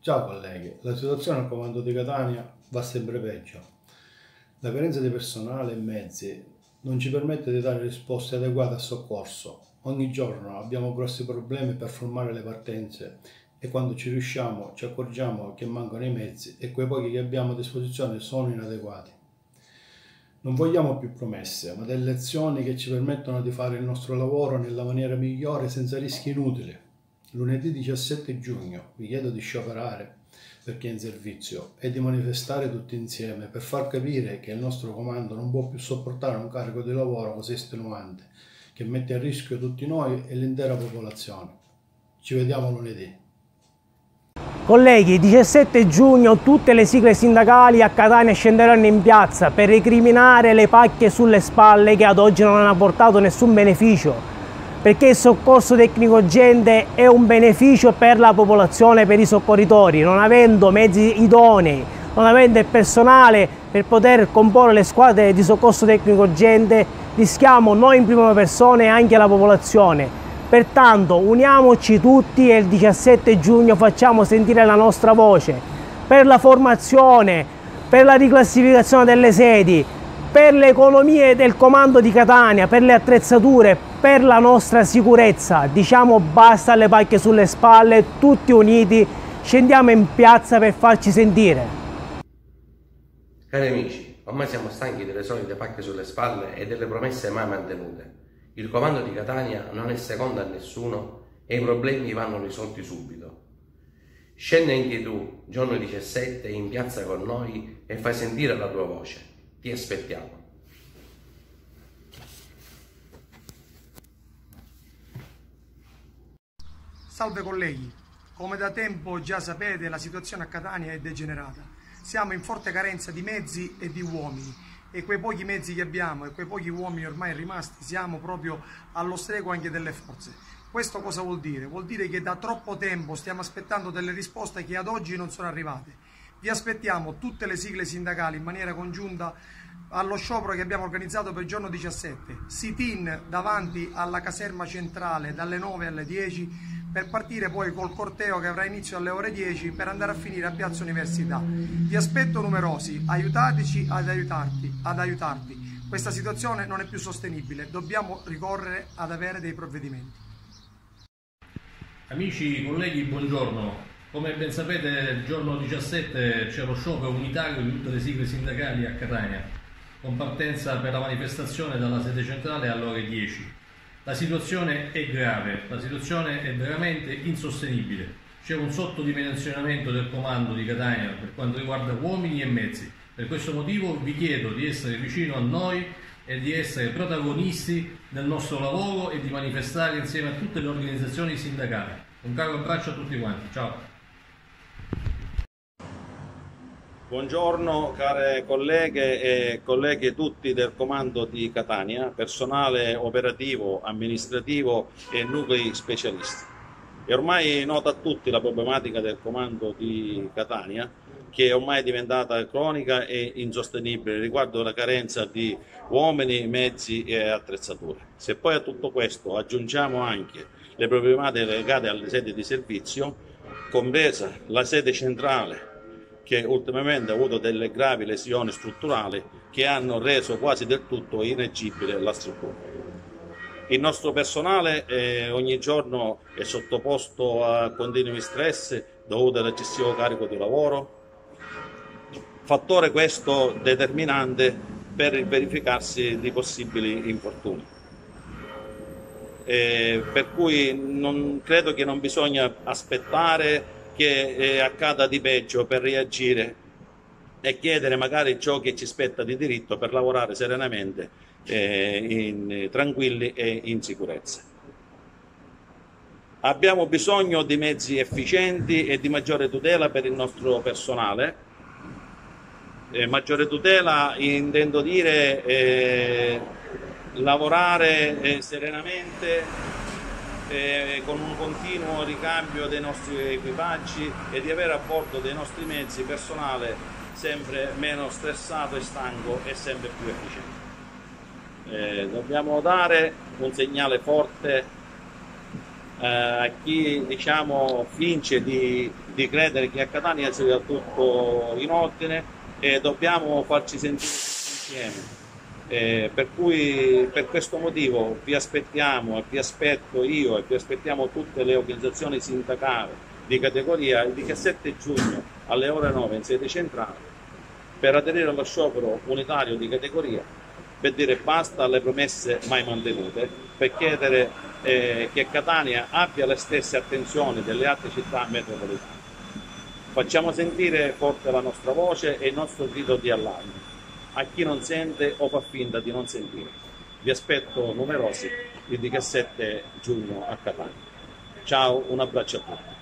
Ciao colleghi, la situazione al comando di Catania va sempre peggio. La carenza di personale e mezzi non ci permette di dare risposte adeguate al soccorso. Ogni giorno abbiamo grossi problemi per formare le partenze e quando ci riusciamo ci accorgiamo che mancano i mezzi e quei pochi che abbiamo a disposizione sono inadeguati. Non vogliamo più promesse, ma delle azioni che ci permettono di fare il nostro lavoro nella maniera migliore senza rischi inutili. Lunedì 17 giugno vi chiedo di scioperare per chi è in servizio e di manifestare tutti insieme per far capire che il nostro comando non può più sopportare un carico di lavoro così estenuante che mette a rischio tutti noi e l'intera popolazione. Ci vediamo lunedì. Colleghi, 17 giugno tutte le sigle sindacali a Catania scenderanno in piazza per recriminare le pacche sulle spalle che ad oggi non hanno portato nessun beneficio, perché il soccorso tecnico urgente è un beneficio per la popolazione, per i soccorritori. Non avendo mezzi idonei, non avendo il personale per poter comporre le squadre di soccorso tecnico urgente, rischiamo noi in prima persona e anche la popolazione. Pertanto uniamoci tutti e il 17 giugno facciamo sentire la nostra voce per la formazione, per la riclassificazione delle sedi, per le economie del comando di Catania, per le attrezzature, per la nostra sicurezza. Diciamo basta alle pacche sulle spalle, tutti uniti scendiamo in piazza per farci sentire. Cari amici, ormai siamo stanchi delle solite pacche sulle spalle e delle promesse mai mantenute. Il comando di Catania non è secondo a nessuno e i problemi vanno risolti subito. Scendi anche tu, giorno 17, in piazza con noi e fai sentire la tua voce. Ti aspettiamo. Salve colleghi, come da tempo già sapete la situazione a Catania è degenerata. Siamo in forte carenza di mezzi e di uomini. E quei pochi mezzi che abbiamo e quei pochi uomini ormai rimasti siamo proprio allo stregua anche delle forze. Questo cosa vuol dire? Vuol dire che da troppo tempo stiamo aspettando delle risposte che ad oggi non sono arrivate. Vi aspettiamo tutte le sigle sindacali in maniera congiunta allo sciopero che abbiamo organizzato per il giorno 17. Sit-in davanti alla caserma centrale dalle 9 alle 10 per partire poi col corteo che avrà inizio alle ore 10 per andare a finire a Piazza Università. Vi aspetto numerosi, aiutateci ad aiutarvi. Questa situazione non è più sostenibile, dobbiamo ricorrere ad avere dei provvedimenti. Amici, colleghi, buongiorno. Come ben sapete, il giorno 17 c'è lo sciopero unitario di tutte le sigle sindacali a Catania, con partenza per la manifestazione dalla sede centrale alle ore 10. La situazione è grave, la situazione è veramente insostenibile. C'è un sottodimensionamento del comando di Catania per quanto riguarda uomini e mezzi. Per questo motivo vi chiedo di essere vicino a noi e di essere protagonisti del nostro lavoro e di manifestare insieme a tutte le organizzazioni sindacali. Un caro abbraccio a tutti quanti, ciao! Buongiorno care colleghe e colleghi tutti del comando di Catania, personale operativo, amministrativo e nuclei specialisti. È ormai nota a tutti la problematica del comando di Catania, che è ormai diventata cronica e insostenibile riguardo alla carenza di uomini, mezzi e attrezzature. Se poi a tutto questo aggiungiamo anche le problematiche legate alle sedi di servizio, compresa la sede centrale, che ultimamente ha avuto delle gravi lesioni strutturali che hanno reso quasi del tutto ineggibile la struttura. Il nostro personale ogni giorno è sottoposto a continui stress dovuti all'eccessivo carico di lavoro, fattore questo determinante per il verificarsi di possibili infortuni. Per cui credo che non bisogna aspettare che accada di peggio per reagire e chiedere magari ciò che ci spetta di diritto per lavorare serenamente, tranquilli e in sicurezza. Abbiamo bisogno di mezzi efficienti e di maggiore tutela per il nostro personale. Maggiore tutela intendo dire lavorare serenamente, con un continuo ricambio dei nostri equipaggi e di avere a bordo dei nostri mezzi personale sempre meno stressato e stanco e sempre più efficiente. Dobbiamo dare un segnale forte a chi diciamo finge di credere che a Catania sia tutto in ordine, e dobbiamo farci sentire insieme. Per cui per questo motivo vi aspettiamo, e vi aspetto io, e vi aspettiamo tutte le organizzazioni sindacali di categoria il 17 giugno alle ore 9 in sede centrale per aderire allo sciopero unitario di categoria, per dire basta alle promesse mai mantenute, per chiedere che Catania abbia le stesse attenzioni delle altre città metropolitane. Facciamo sentire forte la nostra voce e il nostro grido di allarme a chi non sente o fa finta di non sentire. Vi aspetto numerosi il 17 giugno a Catania. Ciao, un abbraccio a tutti.